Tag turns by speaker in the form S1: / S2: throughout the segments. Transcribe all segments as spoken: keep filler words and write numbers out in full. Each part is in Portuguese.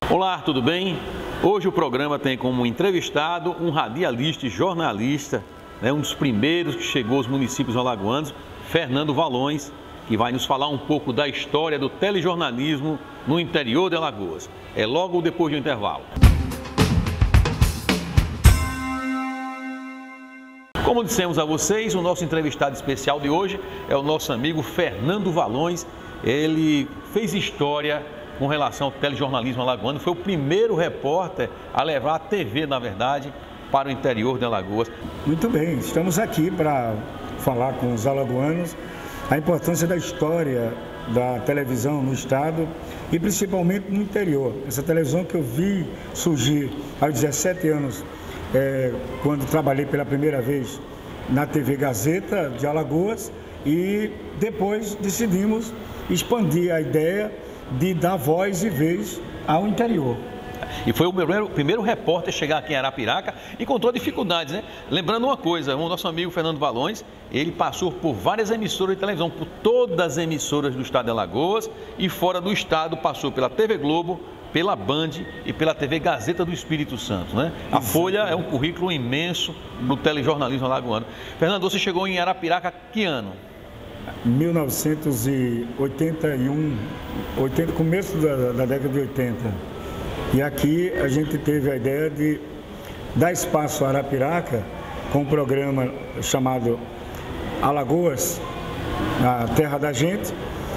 S1: Olá, tudo bem? Hoje o programa tem como entrevistado um radialista e jornalista, né, um dos primeiros que chegou aos municípios alagoanos, Fernando Valões, que vai nos falar um pouco da história do telejornalismo no interior de Alagoas. É logo depois do intervalo. Como dissemos a vocês, o nosso entrevistado especial de hoje é o nosso amigo Fernando Valões. Ele fez história com relação ao telejornalismo alagoano, foi o primeiro repórter a levar a T V, na verdade, para o interior de Alagoas.
S2: Muito bem, estamos aqui para falar com os alagoanos a importância da história da televisão no estado e principalmente no interior. Essa televisão que eu vi surgir aos dezessete anos, é, quando trabalhei pela primeira vez na T V Gazeta de Alagoas, e depois decidimos expandir a ideia de dar voz e vez ao interior.
S1: E foi o primeiro, primeiro repórter a chegar aqui em Arapiraca e encontrou dificuldades, né? Lembrando uma coisa, o nosso amigo Fernando Valões, ele passou por várias emissoras de televisão, por todas as emissoras do estado de Alagoas, e fora do estado passou pela T V Globo, pela Band e pela T V Gazeta do Espírito Santo, né? A Folha é um currículo imenso no telejornalismo alagoano. Fernando, você chegou em Arapiraca que ano?
S2: mil novecentos e oitenta e um, oitenta, começo da, da década de oitenta. E aqui a gente teve a ideia de dar espaço a Arapiraca com um programa chamado Alagoas, a terra da gente.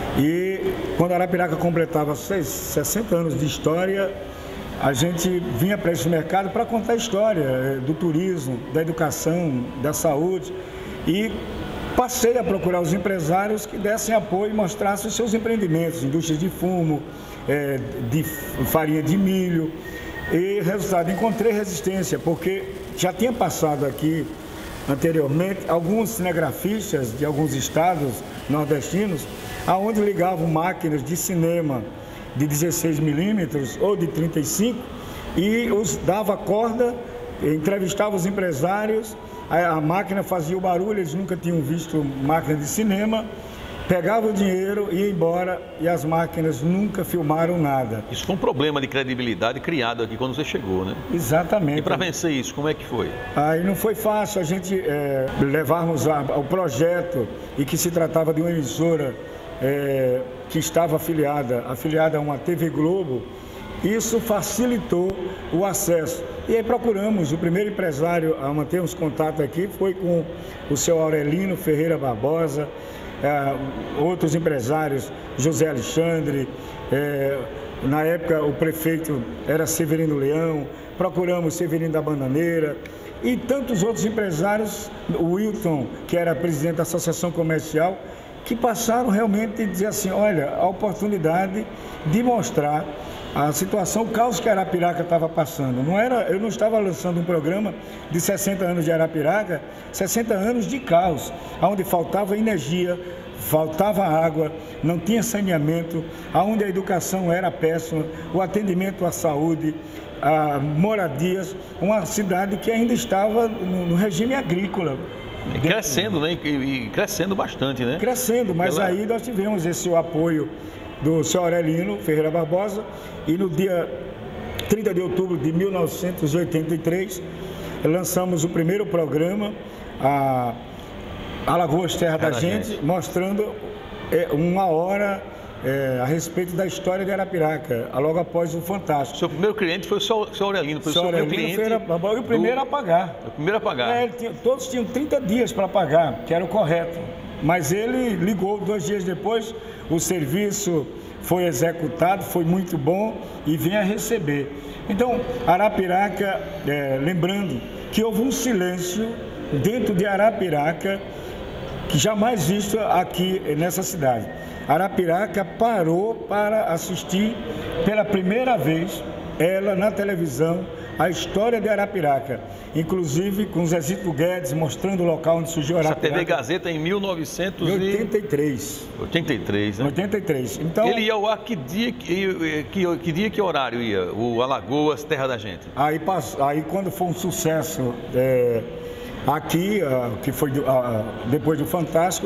S2: E quando a Arapiraca completava sessenta anos de história, a gente vinha para esse mercado para contar a história do turismo, da educação, da saúde. E passei a procurar os empresários que dessem apoio e mostrassem os seus empreendimentos, indústrias de fumo, é, de farinha de milho. E, resultado, encontrei resistência, porque já tinha passado aqui anteriormente alguns cinegrafistas de alguns estados nordestinos, aonde ligavam máquinas de cinema de dezesseis milímetros ou de trinta e cinco e os dava corda, entrevistava os empresários. A máquina fazia o barulho, eles nunca tinham visto máquina de cinema, pegava o dinheiro e ia embora, e as máquinas nunca filmaram nada.
S1: Isso foi um problema de credibilidade criado aqui quando você chegou, né?
S2: Exatamente.
S1: E para vencer isso, como é que foi?
S2: Aí não foi fácil a gente é, levarmos ao projeto, e que se tratava de uma emissora é, que estava afiliada, afiliada a uma T V Globo. Isso facilitou o acesso. E aí procuramos, o primeiro empresário a mantermos contato aqui foi com o seu Aurelino Ferreira Barbosa, eh, outros empresários, José Alexandre, eh, na época o prefeito era Severino Leão, procuramos Severino da Bananeira e tantos outros empresários, o Wilton, que era presidente da Associação Comercial, que passaram realmente a dizer assim, olha, a oportunidade de mostrar a situação, o caos que a Arapiraca estava passando. Não era, eu não estava lançando um programa de sessenta anos de Arapiraca, sessenta anos de caos, onde faltava energia, faltava água, não tinha saneamento, onde a educação era péssima, o atendimento à saúde, a moradias, uma cidade que ainda estava no, no regime agrícola.
S1: E crescendo, né? E, e crescendo bastante, né?
S2: Crescendo, mas Ela... aí nós tivemos esse apoio do seu Aurelino Ferreira Barbosa, e no dia trinta de outubro de mil novecentos e oitenta e três lançamos o primeiro programa, a Alagoas Terra da Gente, mostrando é, uma hora é, a respeito da história de Arapiraca, logo após o Fantástico.
S1: Seu primeiro cliente foi o seu, seu Aurelino, foi o seu primeiro cliente.
S2: Ferreira Barbosa, e o primeiro do... a pagar.
S1: O primeiro a pagar.
S2: É, tinha, todos tinham trinta dias para pagar, que era o correto. Mas ele ligou dois dias depois, o serviço foi executado, foi muito bom e vem a receber. Então, Arapiraca, é, lembrando que houve um silêncio dentro de Arapiraca que jamais visto aqui nessa cidade. Arapiraca parou para assistir pela primeira vez, ela na televisão, a história de Arapiraca, inclusive com Zezito Guedes mostrando o local onde surgiu Arapiraca.
S1: Essa T V Gazeta em mil novecentos e
S2: oitenta e três.
S1: oitenta e três, né?
S2: oitenta e três. Então,
S1: ele ia ao ar que dia, que, que, que dia, que horário ia? O Alagoas, Terra da Gente?
S2: Aí, aí quando foi um sucesso é, aqui, que foi depois do Fantástico,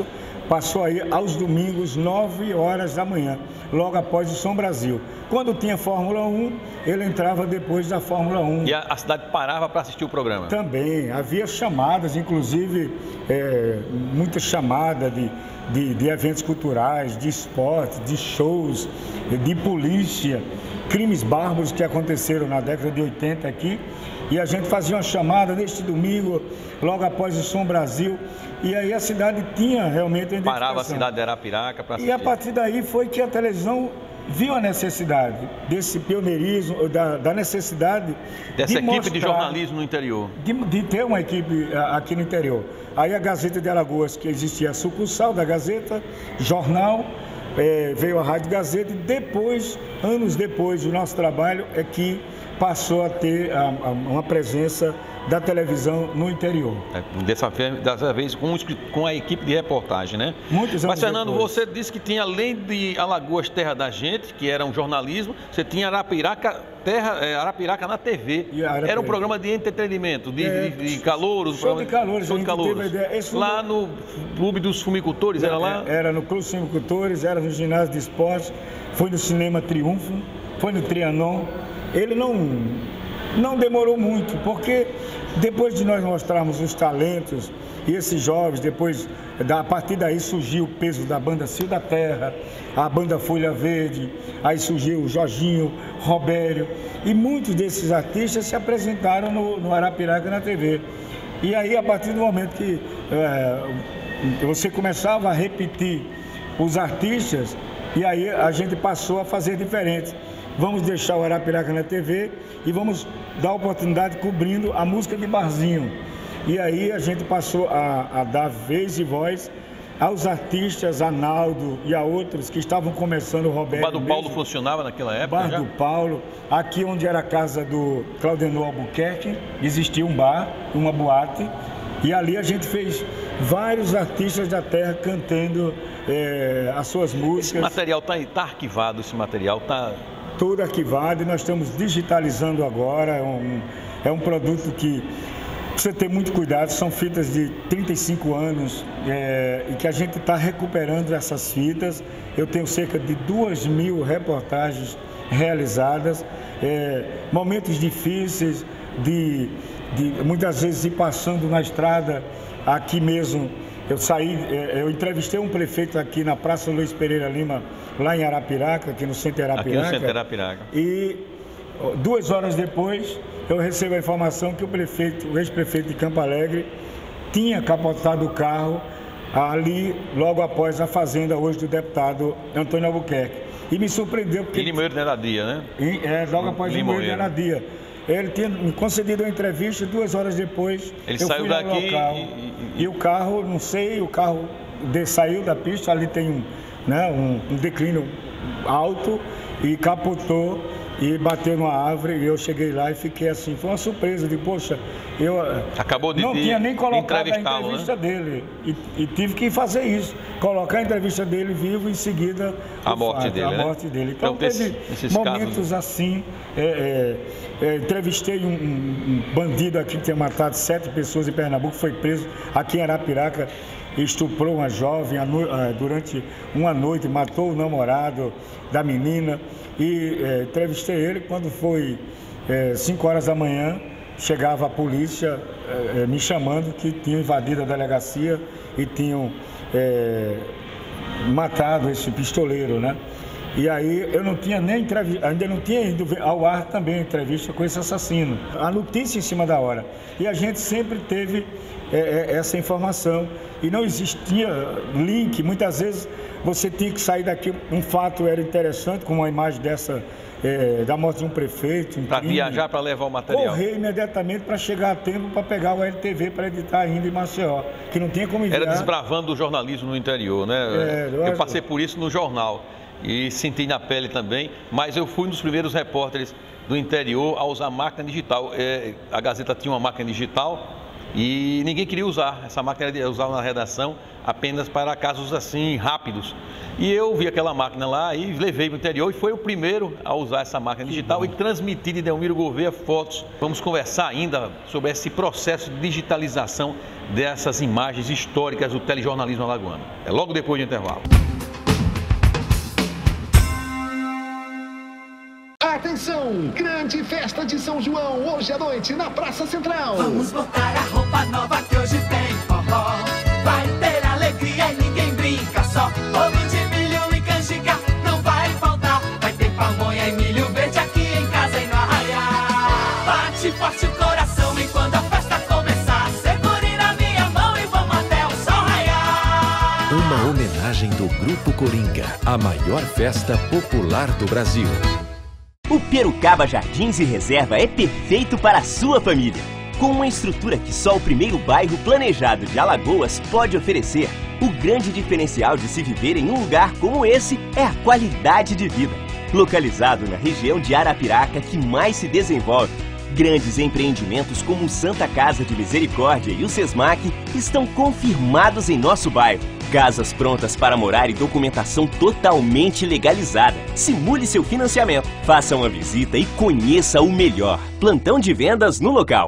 S2: passou aí aos domingos, nove horas da manhã, logo após o Som Brasil. Quando tinha Fórmula um, ele entrava depois da Fórmula um.
S1: E a, a cidade parava para assistir o programa?
S2: Também, havia chamadas, inclusive é, muita chamada de, de, de eventos culturais, de esporte, de shows, de polícia, crimes bárbaros que aconteceram na década de oitenta aqui. E a gente fazia uma chamada neste domingo, logo após o Som Brasil, e aí a cidade tinha realmente a identificação.
S1: Parava a cidade de Arapiraca para assistir.
S2: E a partir daí foi que a televisão viu a necessidade desse pioneirismo, da, da necessidade
S1: dessa
S2: de
S1: equipe
S2: mostrar,
S1: de jornalismo no interior.
S2: De, de ter uma equipe aqui no interior. Aí a Gazeta de Alagoas, que existia a sucursal da Gazeta, jornal, é, veio a Rádio Gazeta e depois, anos depois, o nosso trabalho é que passou a ter a, a, uma presença da televisão no interior.
S1: É, dessa, dessa vez com, com a equipe de reportagem, né?
S2: Muitos anos
S1: Mas, Fernando,
S2: depois.
S1: Você disse que tinha, além de Alagoas, Terra da Gente, que era um jornalismo, você tinha Arapiraca, terra, é, Arapiraca na T V. Arapiraca. Era um programa de entretenimento, de,
S2: é,
S1: de, de calouros.
S2: Show de calouros.
S1: Show de calouros.
S2: Esse
S1: lá no Clube dos Fumicultores, era lá?
S2: Era no Clube dos Fumicultores, era no Ginásio de Esportes, foi no Cinema Triunfo, foi no Trianon. Ele não, não demorou muito, porque depois de nós mostrarmos os talentos e esses jovens, depois, a partir daí surgiu o peso da banda Cio da Terra, a banda Folha Verde, aí surgiu o Jorginho, Robério, e muitos desses artistas se apresentaram no, no Arapiraca na T V. E aí, a partir do momento que é, você começava a repetir os artistas, e aí a gente passou a fazer diferente. Vamos deixar o Arapiraca na T V e vamos dar oportunidade cobrindo a música de barzinho. E aí a gente passou a, a dar vez e voz aos artistas, a Naldo e a outros que estavam começando, o Roberto.
S1: O Bar do Paulo mesmo. Funcionava naquela época?
S2: Bar
S1: já?
S2: do Paulo, aqui onde era a casa do Claudenor Albuquerque, existia um bar, uma boate, e ali a gente fez vários artistas da terra cantando é, as suas músicas.
S1: Esse material está tá arquivado, esse material está...
S2: Tudo arquivado e nós estamos digitalizando agora. É um, é um produto que precisa ter muito cuidado, são fitas de trinta e cinco anos é, e que a gente está recuperando essas fitas. Eu tenho cerca de duas mil reportagens realizadas, é, momentos difíceis, de, de muitas vezes ir passando na estrada aqui mesmo. Eu saí, eu entrevistei um prefeito aqui na Praça Luiz Pereira Lima, lá em Arapiraca, aqui no centro de Arapiraca.
S1: Aqui no centro de Arapiraca.
S2: E duas horas depois, eu recebo a informação que o prefeito, o ex-prefeito de Campo Alegre, tinha capotado o carro ali, logo após a fazenda hoje do deputado Antônio Albuquerque. E me surpreendeu porque...
S1: E Limoeiro não era dia, né?
S2: E, é, logo após Limoeiro não era dia. Ele tinha me concedido uma entrevista, duas horas depois
S1: ele
S2: eu
S1: saiu
S2: fui
S1: daqui
S2: local,
S1: e, e,
S2: e o carro, não sei, o carro de, saiu da pista, ali tem um, né, um, um declínio alto e capotou e bateu numa árvore e eu cheguei lá e fiquei assim, foi uma surpresa, de poxa, eu
S1: Acabou de
S2: não
S1: de
S2: tinha nem colocado a entrevista
S1: né?
S2: dele e, e tive que fazer isso, colocar a entrevista dele vivo e em seguida
S1: a morte
S2: fato,
S1: dele,
S2: a
S1: né?
S2: morte dele. Então,
S1: então
S2: teve
S1: esses
S2: momentos
S1: casos...
S2: assim, é, é, é, entrevistei um, um, um bandido aqui que tinha matado sete pessoas em Pernambuco, foi preso aqui em Arapiraca, estuprou uma jovem durante uma noite, matou o namorado da menina e é, entrevistei ele quando foi cinco horas da manhã, chegava a polícia é, me chamando que tinham invadido a delegacia e tinham é, matado esse pistoleiro, né? E aí eu não tinha nem entrevista, ainda não tinha ido ao ar também a entrevista com esse assassino. A notícia em cima da hora. E a gente sempre teve é, é, essa informação. E não existia link, muitas vezes você tinha que sair daqui, um fato era interessante, como a imagem dessa, é, da morte de um prefeito. Um
S1: para viajar, para levar o material.
S2: Correr imediatamente para chegar a tempo para pegar o L T V para editar ainda em Maceió, que não tinha como enviar.
S1: Era desbravando o jornalismo no interior, né? É, eu, eu passei por isso no jornal e senti na pele também, mas eu fui um dos primeiros repórteres do interior a usar máquina digital. É, a Gazeta tinha uma máquina digital E ninguém queria usar, essa máquina era usada na redação apenas para casos assim rápidos. E eu vi aquela máquina lá e levei para o interior e foi o primeiro a usar essa máquina digital e transmitir de Delmiro Gouveia fotos. Vamos conversar ainda sobre esse processo de digitalização dessas imagens históricas do telejornalismo alagoano. É logo depois do intervalo.
S3: Atenção! Grande festa de São João, hoje à noite, na Praça Central.
S4: Vamos botar a roupa nova que hoje tem forró. Vai ter alegria e ninguém brinca só. Ovo de milho e canjica não vai faltar. Vai ter pamonha e milho verde aqui em casa e no arraial. Bate forte o coração e quando a festa começar, segure na minha mão e vamos até o sol raiar.
S5: Uma homenagem do Grupo Coringa, a maior festa popular do Brasil.
S6: O Perucaba Jardins e Reserva é perfeito para a sua família. Com uma estrutura que só o primeiro bairro planejado de Alagoas pode oferecer, o grande diferencial de se viver em um lugar como esse é a qualidade de vida. Localizado na região de Arapiraca que mais se desenvolve, grandes empreendimentos como o Santa Casa de Misericórdia e o Sesmac estão confirmados em nosso bairro. Casas prontas para morar e documentação totalmente legalizada. Simule seu financiamento. Faça uma visita e conheça o melhor. Plantão de vendas no local.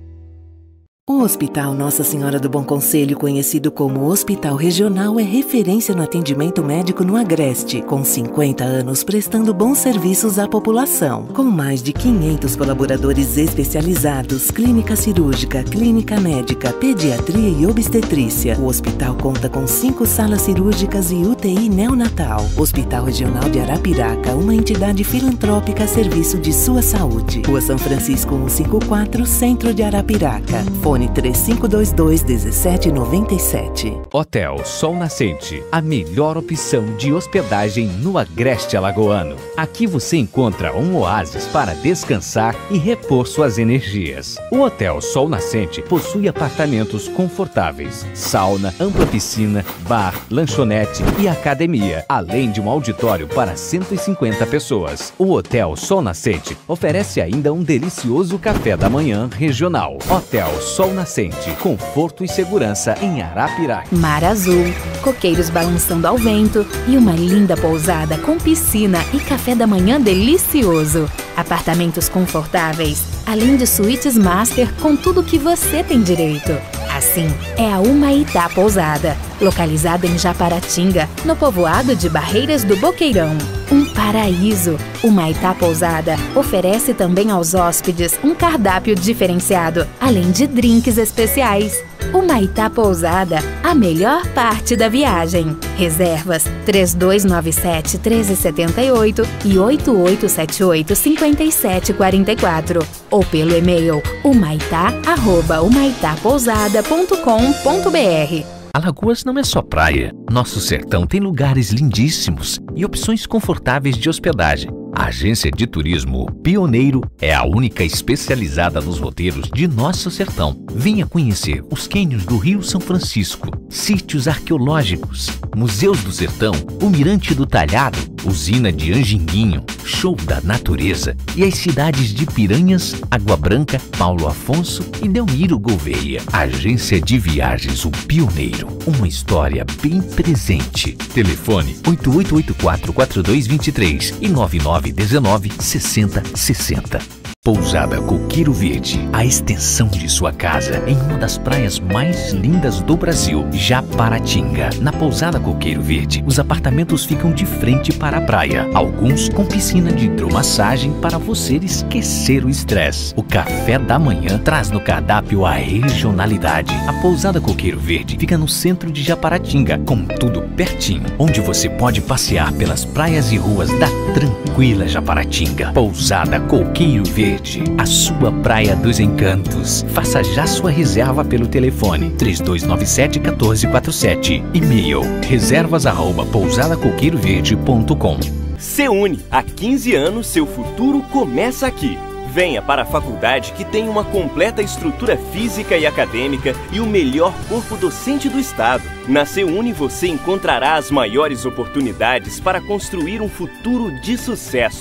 S7: O Hospital Nossa Senhora do Bom Conselho, conhecido como Hospital Regional, é referência no atendimento médico no Agreste, com cinquenta anos prestando bons serviços à população. Com mais de quinhentos colaboradores especializados, clínica cirúrgica, clínica médica, pediatria e obstetrícia, o hospital conta com cinco salas cirúrgicas e U T I neonatal. Hospital Regional de Arapiraca, uma entidade filantrópica a serviço de sua saúde. Rua São Francisco cento e cinquenta e quatro, Centro de Arapiraca. Fone três cinco dois dois, um sete nove sete.
S8: Hotel Sol Nascente, a melhor opção de hospedagem no Agreste Alagoano. Aqui você encontra um oásis para descansar e repor suas energias. O Hotel Sol Nascente possui apartamentos confortáveis, sauna, ampla piscina, bar, lanchonete e academia, além de um auditório para cento e cinquenta pessoas. O Hotel Sol Nascente oferece ainda um delicioso café da manhã regional. Hotel Sol Nascente, conforto e segurança em Arapiraca.
S9: Mar azul, coqueiros balançando ao vento e uma linda pousada com piscina e café da manhã delicioso. Apartamentos confortáveis, além de suítes master com tudo que você tem direito. Assim, é a Humaitá Pousada, localizada em Japaratinga, no povoado de Barreiras do Boqueirão. Um paraíso! Humaitá Pousada oferece também aos hóspedes um cardápio diferenciado, além de drinks especiais. Humaitá Pousada, a melhor parte da viagem. Reservas três dois nove sete, um três sete oito e oito oito sete oito, cinco sete quatro quatro ou pelo e-mail humaitá arroba humaitá pousada ponto com ponto br.
S8: Alagoas não é só praia. Nosso sertão tem lugares lindíssimos e opções confortáveis de hospedagem. A agência de turismo Pioneiro é a única especializada nos roteiros de nosso sertão. Venha conhecer os cânions do Rio São Francisco, sítios arqueológicos, museus do sertão, o Mirante do Talhado, usina de Anjinguinho, show da natureza e as cidades de Piranhas, Água Branca, Paulo Afonso e Delmiro Gouveia. Agência de Viagens O Pioneiro, uma história bem presente. Telefone oito oito oito quatro, quatro dois dois três e nove nove um nove, seis zero seis zero. Pousada Coqueiro Verde, a extensão de sua casa em uma das praias mais lindas do Brasil, Japaratinga. Na Pousada Coqueiro Verde, os apartamentos ficam de frente para a praia, alguns com piscina de hidromassagem para você esquecer o estresse. O café da manhã traz no cardápio a regionalidade. A Pousada Coqueiro Verde fica no centro de Japaratinga, com tudo pertinho, onde você pode passear pelas praias e ruas da tranquila Japaratinga. Pousada Coqueiro Verde, a sua praia dos encantos. Faça já sua reserva pelo telefone três dois nove sete, um quatro quatro sete. E-mail reservas arroba pousada coqueiro verde ponto com.
S6: Seune, há quinze anos seu futuro começa aqui. Venha para a faculdade que tem uma completa estrutura física e acadêmica e o melhor corpo docente do estado. Na Seune você encontrará as maiores oportunidades para construir um futuro de sucesso.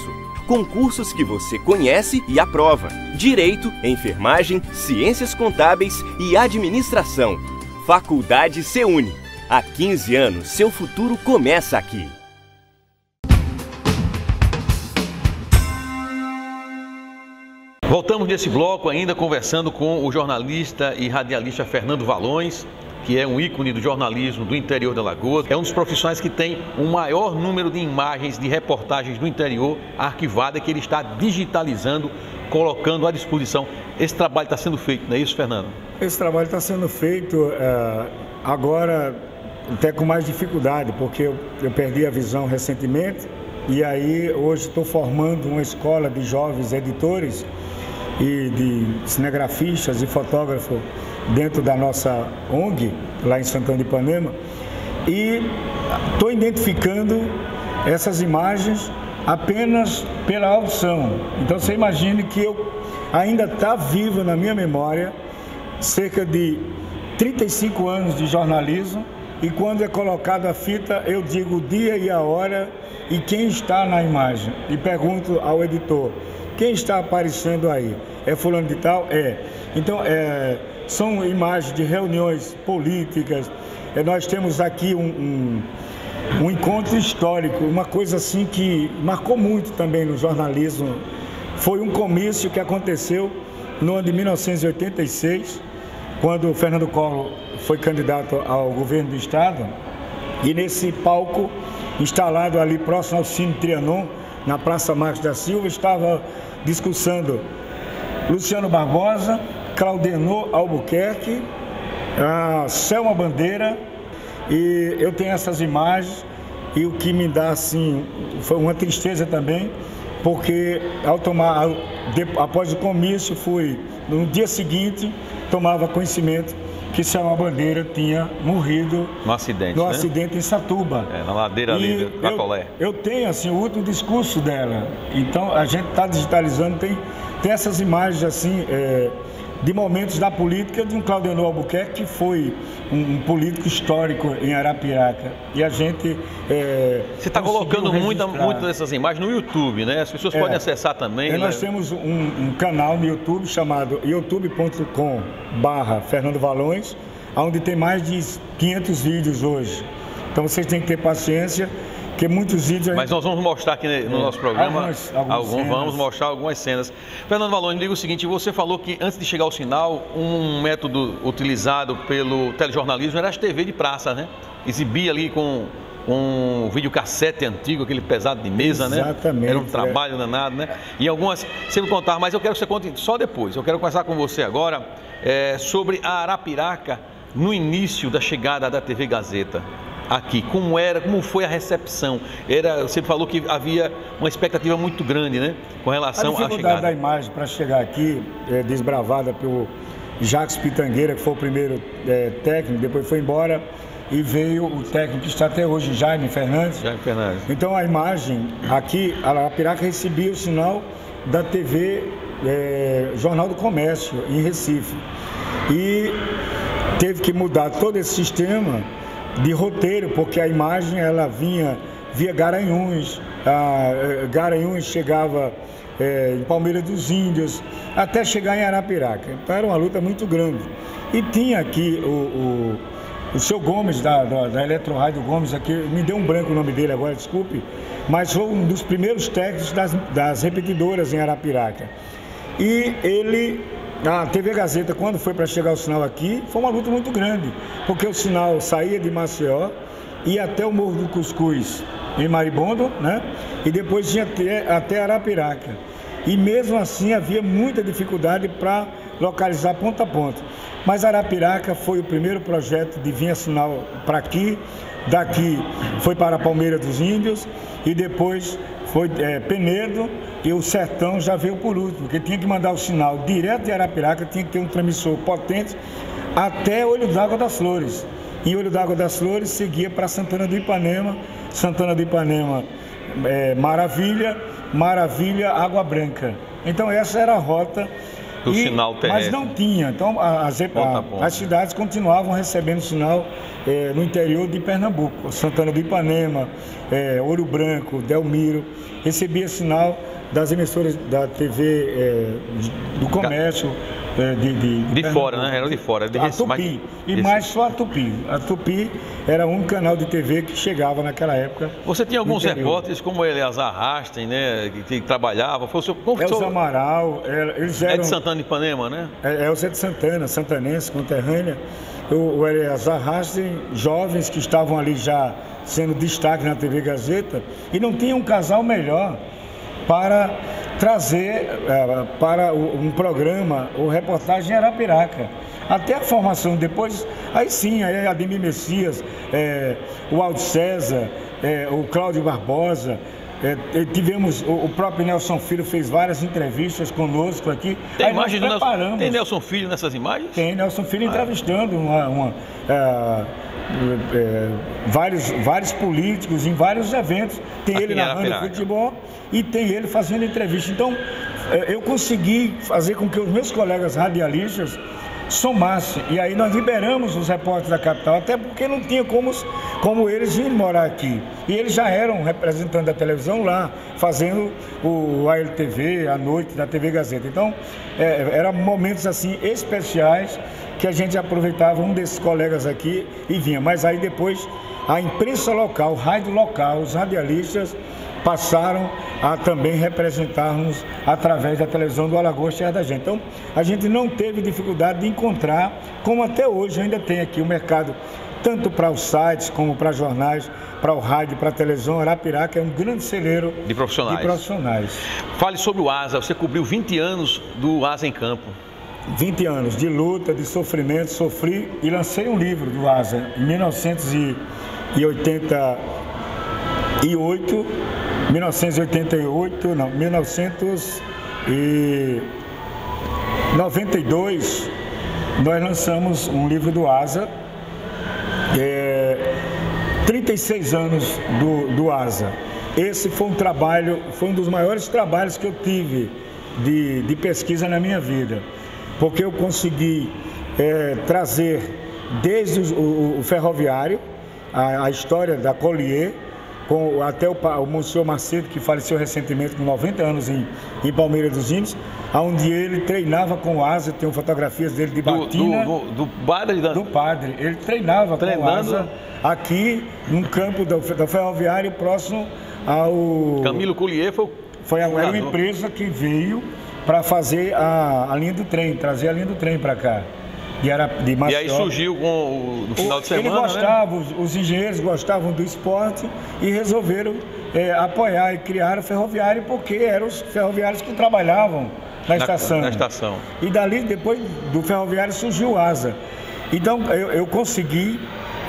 S6: com cursos que você conhece e aprova. Direito, enfermagem, ciências contábeis e administração. Faculdade SEUNI. Há quinze anos, seu futuro começa aqui.
S1: Voltamos nesse bloco ainda conversando com o jornalista e radialista Fernando Valões, que é um ícone do jornalismo do interior de Alagoas. É um dos profissionais que tem o maior número de imagens de reportagens do interior arquivada, que ele está digitalizando, colocando à disposição. Esse trabalho está sendo feito, não é isso, Fernando?
S2: Esse trabalho está sendo feito uh, agora até com mais dificuldade, porque eu, eu perdi a visão recentemente e aí hoje estou formando uma escola de jovens editores e de cinegrafistas e fotógrafos dentro da nossa O N G, lá em Santana de Ipanema, e estou identificando essas imagens apenas pela audição. Então você imagine que eu ainda está vivo na minha memória cerca de trinta e cinco anos de jornalismo, e quando é colocada a fita eu digo o dia e a hora e quem está na imagem, e pergunto ao editor: quem está aparecendo aí? É fulano de tal? É. Então, é, são imagens de reuniões políticas. É, nós temos aqui um, um, um encontro histórico, uma coisa assim que marcou muito também no jornalismo. Foi um comício que aconteceu no ano de mil novecentos e oitenta e seis, quando o Fernando Collor foi candidato ao governo do estado, e nesse palco, instalado ali próximo ao Cine Trianon, na Praça Marcos da Silva, estava discussando Luciano Barbosa, Claudenor Albuquerque, a Selma Bandeira, e eu tenho essas imagens, e o que me dá assim, foi uma tristeza também, porque ao tomar, após o comício, fui, no dia seguinte, tomava conhecimento que Selma Bandeira tinha morrido
S1: no acidente,
S2: no
S1: né?
S2: acidente em Satuba.
S1: É, na ladeira ali da Colé.
S2: Eu tenho assim, o último discurso dela. Então a gente está digitalizando, tem, tem essas imagens assim, é, de momentos da política de um Claudenor Albuquerque, que foi um, um político histórico em Arapiraca. E a gente... É,
S1: Você está colocando muita, muitas dessas imagens no YouTube, né? As pessoas é, podem acessar também.
S2: É, nós temos um, um canal no YouTube chamado youtube ponto com barra Fernando Valões, onde tem mais de quinhentos vídeos hoje. Então vocês têm que ter paciência, porque muitos vídeos...
S1: Mas nós vamos mostrar aqui no é, nosso programa, algumas, algumas alguns, vamos mostrar algumas cenas. Fernando Valões, me diga o seguinte, você falou que antes de chegar ao sinal, um método utilizado pelo telejornalismo era as T V de praça, né? Exibia ali com um videocassete antigo, aquele pesado de mesa,
S2: Exatamente,
S1: né? Exatamente. Era um trabalho
S2: é.
S1: danado, né? E algumas, você me contar, mas eu quero que você conte só depois. Eu quero conversar com você agora é, sobre a Arapiraca no início da chegada da T V Gazeta. Aqui, como era, como foi a recepção? Era, você falou que havia uma expectativa muito grande, né, com relação à chegada. A
S2: dificuldade da imagem para chegar aqui, é, desbravada pelo Jacques Pitangueira, que foi o primeiro é, técnico, depois foi embora e veio o técnico que está até hoje, Jaime Fernandes.
S1: Jaime Fernandes.
S2: Então a imagem aqui, a Arapiraca recebia o sinal da T V é, Jornal do Comércio, em Recife. E teve que mudar todo esse sistema de roteiro, porque a imagem ela vinha via Garanhuns, a, a Garanhuns chegava é, em Palmeira dos Índios, até chegar em Arapiraca. Então era uma luta muito grande. E tinha aqui o, o, o seu Gomes, da, da, da Eletrorádio Gomes, aqui, me deu um branco o nome dele agora, desculpe, mas foi um dos primeiros técnicos das, das repetidoras em Arapiraca. E ele... A T V Gazeta, quando foi para chegar o sinal aqui, foi uma luta muito grande, porque o sinal saía de Maceió, ia até o Morro do Cuscuz, em Maribondo, né? E depois tinha até, até Arapiraca. E mesmo assim havia muita dificuldade para localizar ponta a ponta. Mas Arapiraca foi o primeiro projeto de vir sinal para aqui, daqui foi para a Palmeira dos Índios e depois foi é, Penedo, e o Sertão já veio por último, porque tinha que mandar o sinal direto de Arapiraca, tinha que ter um transmissor potente até Olho d'Água das Flores. Em Olho d'Água das Flores seguia para Santana do Ipanema, Santana do Ipanema, é, Maravilha, Maravilha, Água Branca. Então essa era a rota.
S1: Do e, sinal terrestre.
S2: Mas não tinha, então as, a, as cidades continuavam recebendo sinal é, no interior de Pernambuco, Santana do Ipanema, é, Ouro Branco, Delmiro, recebia sinal das emissoras da T V é, do comércio. É, de, de,
S1: de, de fora, né? Era de fora. De
S2: a Tupi. Mais, e esse. mais só a Tupi. A Tupi era um canal de T V que chegava naquela época.
S1: Você tinha alguns repórteres como Eleazar Rastem, né? Que, que trabalhava. Foi o seu,
S2: é o Amaral. É, eles eram,
S1: é de Santana de Ipanema, né?
S2: É, é o Zé de Santana, santanense, conterrânea. O, o Eleazar Rastem, jovens que estavam ali já sendo destaque na T V Gazeta e não tinha um casal melhor para trazer uh, para o, um programa ou reportagem em Arapiraca. Até a formação depois, aí sim, aí Ademir Messias, é, o Aldo César, é, o Cláudio Barbosa, é, tivemos, o, o próprio Nelson Filho fez várias entrevistas conosco aqui.
S1: Tem aí imagem do Nelson, tem Nelson Filho nessas imagens?
S2: Tem Nelson Filho ah, entrevistando uma... uma uh, É, vários, vários políticos em vários eventos. Tem aqui ele narrando futebol e tem ele fazendo entrevista. Então, é, eu consegui fazer com que os meus colegas radialistas somassem. E aí nós liberamos os repórteres da capital, até porque não tinha como, como eles virem morar aqui. E eles já eram representantes da televisão lá, fazendo o A L T V, à noite, da T V Gazeta. Então, é, eram momentos assim especiais que a gente aproveitava um desses colegas aqui e vinha. Mas aí depois a imprensa local, o rádio local, os radialistas passaram a também representar-nos através da televisão do Alagoas Terra da Gente. Então, a gente não teve dificuldade de encontrar, como até hoje ainda tem aqui o mercado, tanto para os sites como para jornais, para o rádio, para a televisão. Arapiraca é um grande celeiro
S1: de profissionais.
S2: de profissionais.
S1: Fale sobre o Asa. Você cobriu vinte anos do Asa em Campo.
S2: vinte anos de luta, de sofrimento, sofri e lancei um livro do Asa em mil novecentos e oitenta e oito, mil novecentos e oitenta e oito, não, mil novecentos e noventa e dois, nós lançamos um livro do Asa, é, trinta e seis anos do, do Asa. Esse foi um trabalho, foi um dos maiores trabalhos que eu tive de, de pesquisa na minha vida. Porque eu consegui é, trazer desde o, o, o ferroviário, a, a história da Collier, com, até o, o Monsenhor Macedo, que faleceu recentemente com noventa anos em, em Palmeiras dos Índios, onde ele treinava com o Asa. Tem fotografias dele de batina.
S1: Do, do, do padre? Da...
S2: Do padre. Ele treinava Treinando... com o Asa aqui, num campo do, do ferroviário, próximo ao...
S1: Camilo Collier foi o
S2: Foi a, era uma empresa que veio para fazer a, a linha do trem, trazer a linha do trem para cá. E, era de
S1: e aí surgiu com o, no final de semana,
S2: Ele gostava,
S1: né?
S2: os, os engenheiros gostavam do esporte e resolveram é, apoiar e criar o ferroviário, porque eram os ferroviários que trabalhavam na, na estação.
S1: Na estação.
S2: E dali, depois do ferroviário, surgiu o Asa. Então, eu, eu consegui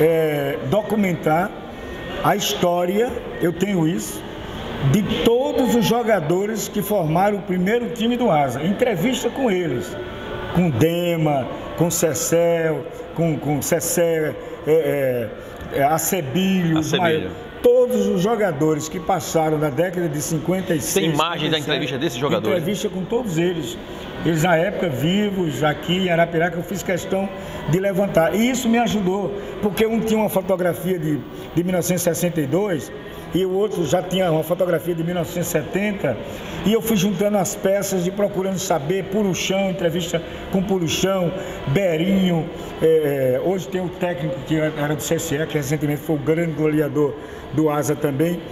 S2: é, documentar a história, eu tenho isso, de todos os jogadores que formaram o primeiro time do Asa. Entrevista com eles, com Dema, com Cecel, com, com Cecé, é, é, Acebilho,
S1: Acebilho.
S2: Todos os jogadores que passaram na década de cinquenta e seis.
S1: Tem imagem da entrevista desses jogadores?
S2: Entrevista com todos eles. Eles na época vivos, aqui em Arapiraca, eu fiz questão de levantar. E isso me ajudou, porque um tinha uma fotografia de, de mil novecentos e sessenta e dois e o outro já tinha uma fotografia de mil novecentos e setenta, e eu fui juntando as peças e procurando saber. Puruchão, entrevista com Puruchão, Berinho, é, hoje tem o técnico que era do C S E, que recentemente foi o grande goleador do Asa também.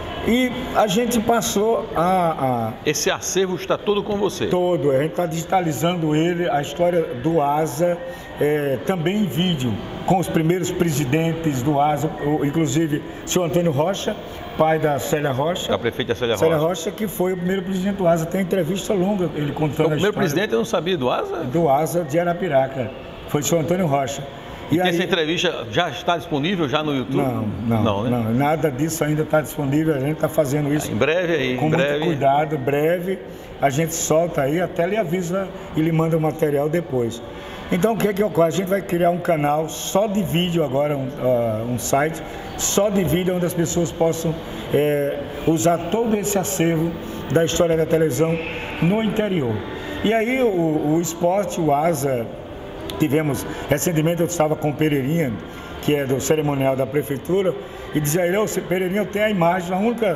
S2: E a gente passou a, a...
S1: Esse acervo está todo com você?
S2: Todo, a gente está digitalizando ele, a história do Asa, é, também em vídeo, com os primeiros presidentes do Asa, inclusive o senhor Antônio Rocha, pai da Célia Rocha.
S1: A prefeita Célia Rocha.
S2: Célia Rocha, que foi o primeiro presidente do Asa. Tem entrevista longa, ele contando
S1: o
S2: a história.
S1: O primeiro presidente eu não sabia do Asa?
S2: Do Asa de Arapiraca, foi o senhor Antônio Rocha.
S1: E, e aí... essa entrevista já está disponível já no YouTube?
S2: Não, não,
S1: não, né?
S2: não, nada disso ainda está disponível. A gente está fazendo isso
S1: em breve aí,
S2: com
S1: em
S2: muito
S1: breve.
S2: cuidado, breve. A gente solta aí, até lhe avisa e lhe manda o material depois. Então, o que é que ocorre? A gente vai criar um canal só de vídeo agora, um, uh, um site só de vídeo, onde as pessoas possam é, usar todo esse acervo da história da televisão no interior. E aí o, o esporte, o Asa... Tivemos, recentemente eu estava com o Pereirinha, que é do cerimonial da prefeitura, e dizia ele, ô Pereirinha, eu tenho a imagem, a única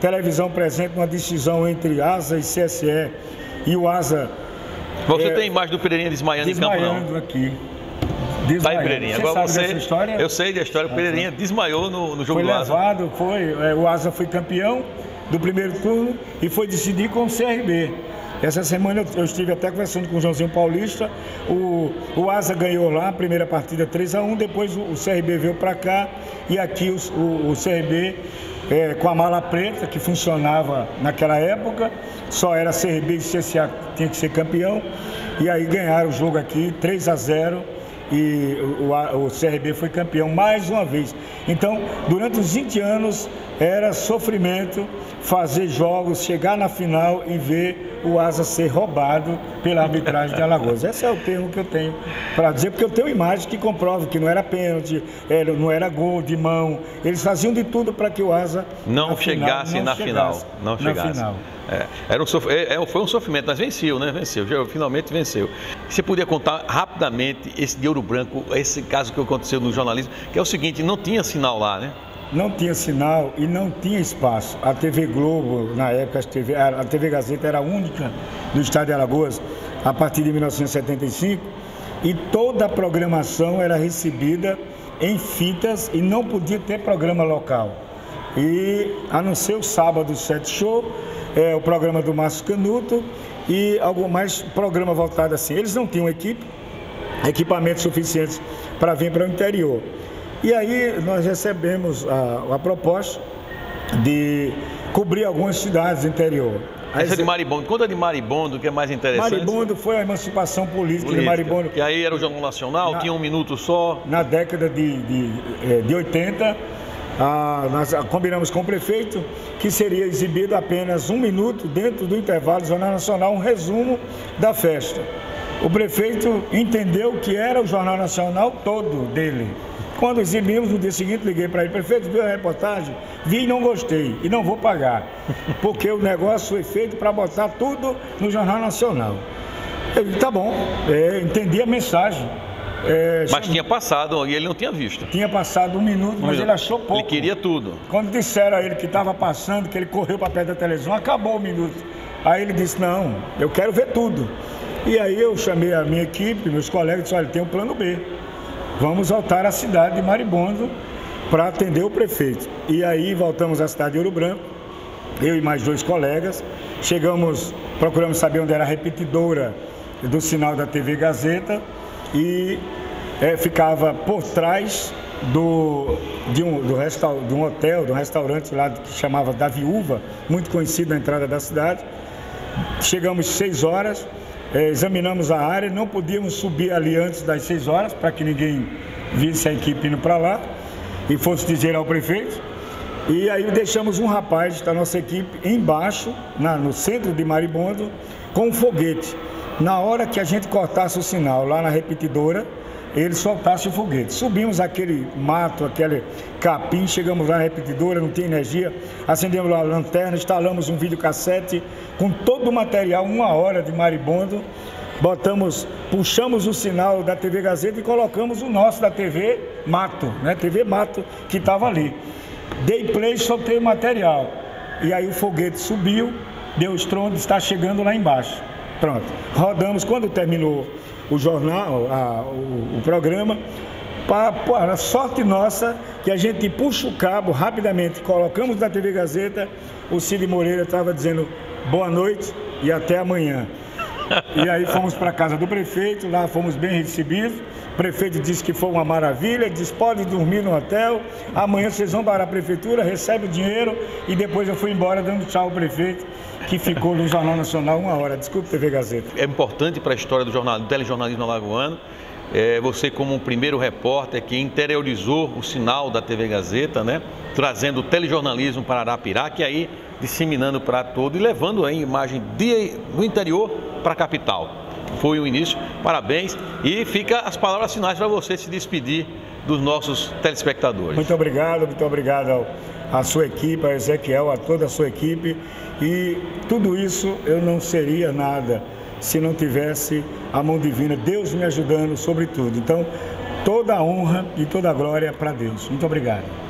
S2: televisão presente numa decisão entre Asa e C S E, e o Asa...
S1: Você
S2: é,
S1: tem imagem do Pereirinha desmaiando, desmaiando em campo, não?
S2: Desmaiando aqui.
S1: Desmaiando. Tá aí, Pereirinha. Agora
S2: sabe
S1: você...
S2: dessa história?
S1: Eu sei da história. O Pereirinha desmaiou no, no jogo
S2: foi
S1: do Asa.
S2: Levado, foi levado, o Asa foi campeão do primeiro turno e foi decidir com o C R B. Essa semana eu, eu estive até conversando com o Joãozinho Paulista. O, o Asa ganhou lá a primeira partida três a um, depois o, o C R B veio para cá e aqui o, o, o C R B é, com a mala preta que funcionava naquela época, só era C R B e C S A que tinha que ser campeão, e aí ganharam o jogo aqui três a zero. E o, o, o C R B foi campeão mais uma vez. Então, durante os vinte anos, era sofrimento fazer jogos, chegar na final e ver o Asa ser roubado pela arbitragem de Alagoas. Esse é o termo que eu tenho para dizer, porque eu tenho imagem que comprova que não era pênalti, era, não era gol de mão. Eles faziam de tudo para que o Asa
S1: não chegasse final, não na chegasse, final. Não chegasse. Na final. É, era um sof... é, foi um sofrimento, mas venceu, né? Venceu, já, finalmente venceu. Você podia contar rapidamente esse de Ouro Branco, esse caso que aconteceu no jornalismo, que é o seguinte, não tinha sinal lá, né?
S2: Não tinha sinal e não tinha espaço. A T V Globo, na época, a T V, a T V Gazeta era a única do estado de Alagoas, a partir de mil novecentos e setenta e cinco, e toda a programação era recebida em fitas e não podia ter programa local. E, a não ser o sábado, sete show, é, o programa do Márcio Canuto e algo mais programa voltado assim. Eles não tinham equipe, equipamentos suficientes para vir para o interior. E aí nós recebemos a, a proposta de cobrir algumas cidades do interior.
S1: Essa de Maribondo, conta de Maribondo, que é mais interessante.
S2: Maribondo foi a emancipação política, política. de Maribondo.
S1: E aí era o Jornal Nacional, na, tinha um minuto só.
S2: Na década de, de, de oitenta, ah, nós combinamos com o prefeito que seria exibido apenas um minuto dentro do intervalo do Jornal Nacional, um resumo da festa. O prefeito entendeu que era o Jornal Nacional todo dele. Quando exibimos, no dia seguinte, liguei para ele: prefeito, viu a reportagem? Vi e não gostei, e não vou pagar, porque o negócio foi feito para botar tudo no Jornal Nacional. Ele disse: tá bom, é, entendi a mensagem.
S1: É, mas tinha passado e ele não tinha visto.
S2: Tinha passado um minuto, mas ele achou pouco.
S1: Ele queria tudo.
S2: Quando disseram a ele que estava passando, que ele correu para perto da televisão, acabou o minuto. Aí ele disse: não, eu quero ver tudo. E aí eu chamei a minha equipe, meus colegas, e disse: olha, tem um plano B. Vamos voltar à cidade de Maribondo para atender o prefeito. E aí voltamos à cidade de Ouro Branco, eu e mais dois colegas. Chegamos, procuramos saber onde era a repetidora do sinal da T V Gazeta e é, ficava por trás do, de, um, do resta, de um hotel, de um restaurante lá que chamava da Viúva, muito conhecido na entrada da cidade. Chegamos seis horas. É, examinamos a área, não podíamos subir ali antes das seis horas, para que ninguém visse a equipe indo para lá e fosse dizer ao prefeito. E aí deixamos um rapaz da nossa equipe embaixo, na, no centro de Maribondo, com um foguete. Na hora que a gente cortasse o sinal lá na repetidora, ele soltasse o foguete. Subimos aquele mato, aquele capim, chegamos lá na repetidora, não tinha energia, acendemos lá a lanterna, instalamos um videocassete com todo o material, uma hora de Maribondo, botamos, puxamos o sinal da T V Gazeta e colocamos o nosso da T V Mato, né? T V Mato, que estava ali. Dei play, soltei o material. E aí o foguete subiu, deu estrondo, está chegando lá embaixo. Pronto, rodamos. Quando terminou o jornal, a, o, o programa, para, para sorte nossa, que a gente puxa o cabo rapidamente, colocamos na T V Gazeta, o Cid Moreira estava dizendo boa noite e até amanhã. E aí fomos para a casa do prefeito, lá fomos bem recebidos. O prefeito disse que foi uma maravilha, disse: pode dormir no hotel, amanhã vocês vão para a prefeitura, recebe o dinheiro. E depois eu fui embora dando tchau ao prefeito, que ficou no Jornal Nacional uma hora. Desculpe, T V Gazeta.
S1: É importante para a história do, jornal, do telejornalismo alagoano, é, você como um primeiro repórter que interiorizou o sinal da T V Gazeta, né, trazendo o telejornalismo para Arapiraca e aí disseminando para todo e levando a imagem de, do interior para a capital. Foi o início, parabéns, e fica as palavras finais para você se despedir dos nossos telespectadores.
S2: Muito obrigado, muito obrigado ao, à sua equipe, a Ezequiel, a toda a sua equipe, e tudo isso eu não seria nada se não tivesse a mão divina, Deus me ajudando sobre tudo. Então, toda a honra e toda a glória para Deus. Muito obrigado.